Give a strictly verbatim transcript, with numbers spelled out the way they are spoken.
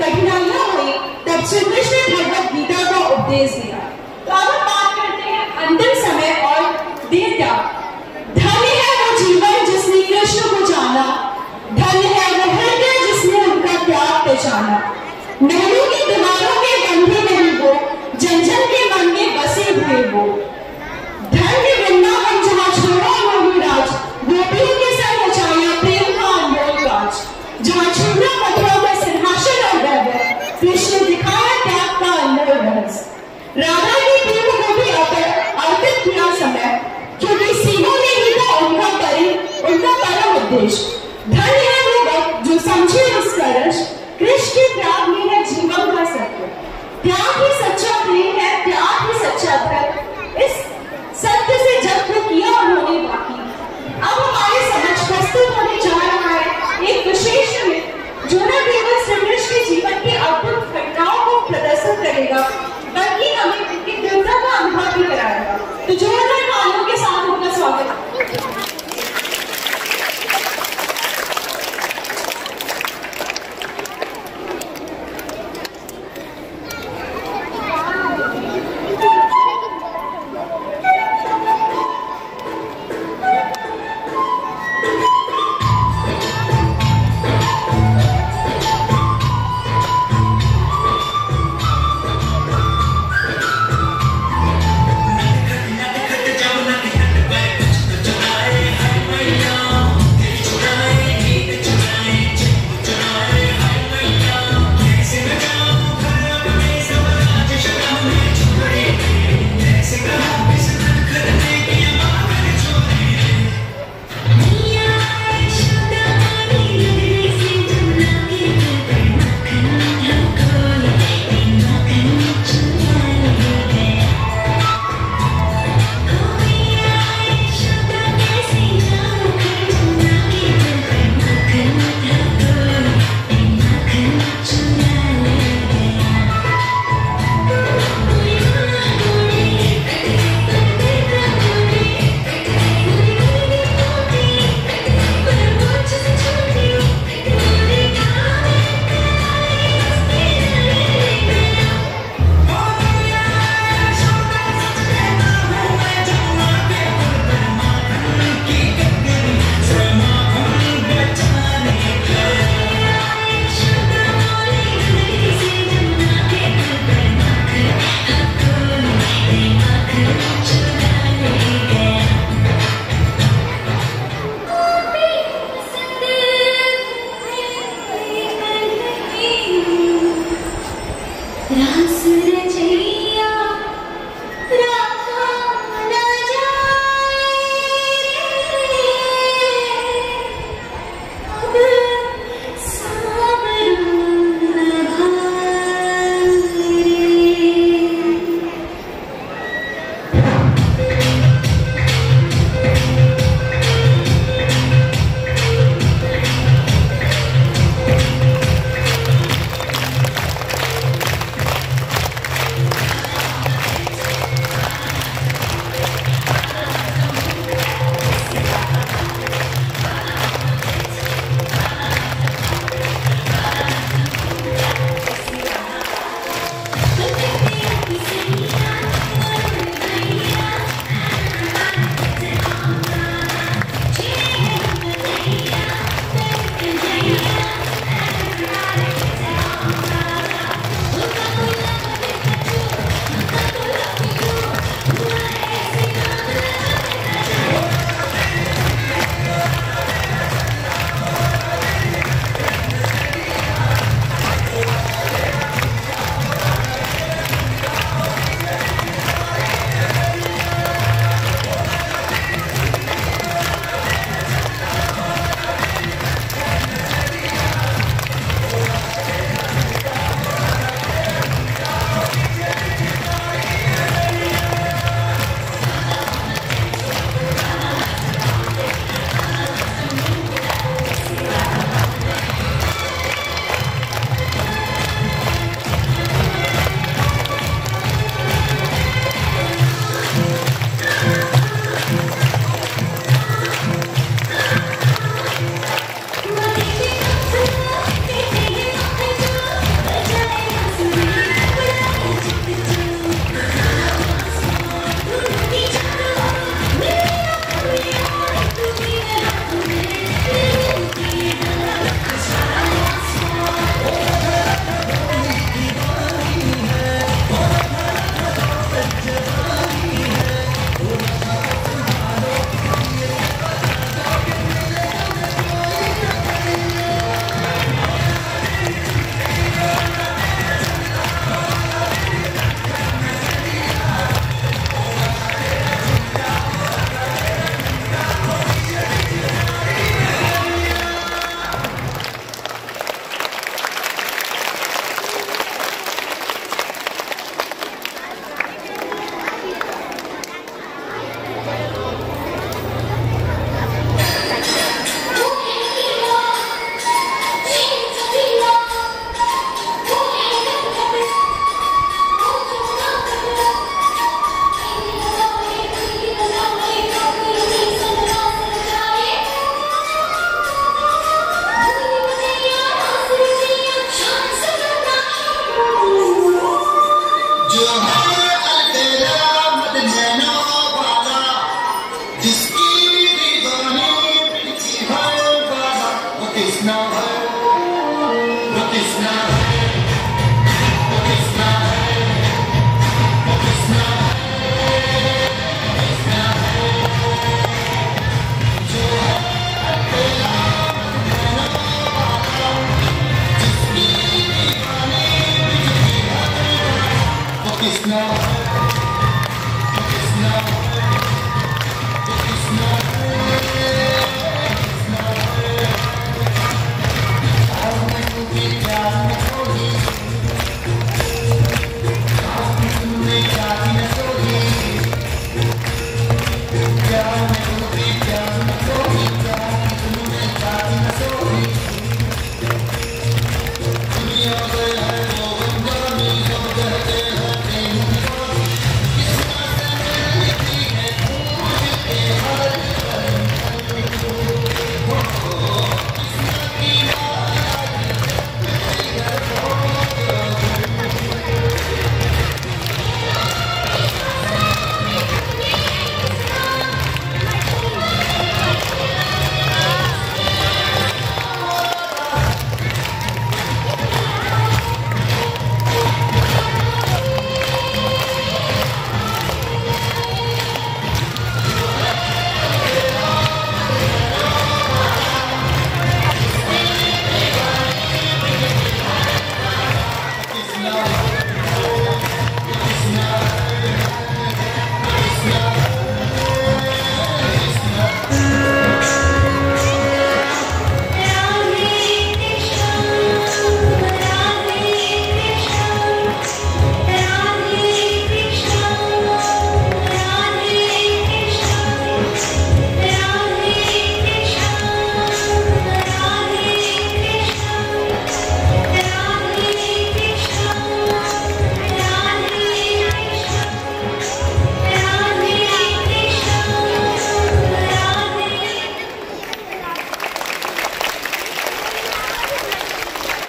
कठिनाइयां हुई तब श्री कृष्ण ने भगवत गीता का उपदेश दिया। तो अब हम बात करते हैं अंतिम समय और देह त्याग। धन्य है वो जीवन जिसने कृष्ण को जाना, धन्य है वो हृदय जिसने उनका त्याग पहचाना। महलों की दीवारों के बंधे नहीं वो, जन जन के मन में बसे हुए वो। धन्य वृंदावन जहाँ छोड़ा मोही राज, गोपियों के संग रचाया प्रेम का अनमोल काज। जहाँ छोड़ा मथुरा में सिंहासन और वैभव, कृष्ण दिखाया त्याग का अनमोल रहस्य। राधा की प्रेम को भी अर्पित किया समय, क्योंकि सीनों ने ही था उनका परि उनका परम उद्देश्य। धन्य है वो भक्त जो समझे उसका रस, कृष्ण के त्याग में है जीवन का सत्य। त्याग ही सच्चा प्रेम है, त्याग ही सच्चा धर्म। इस